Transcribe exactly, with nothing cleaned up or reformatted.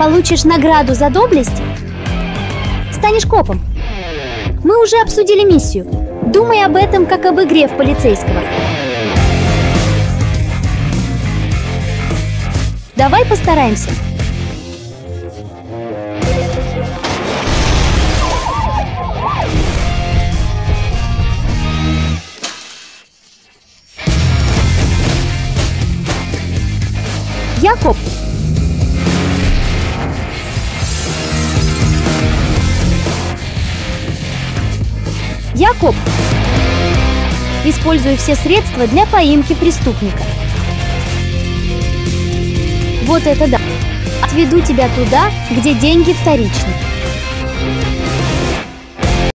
Получишь награду за доблесть? Станешь копом. Мы уже обсудили миссию. Думай об этом, как об игре в полицейского. Давай постараемся. Я коп. Я коп. Использую все средства для поимки преступника. Вот это да. Отведу тебя туда, где деньги вторичны.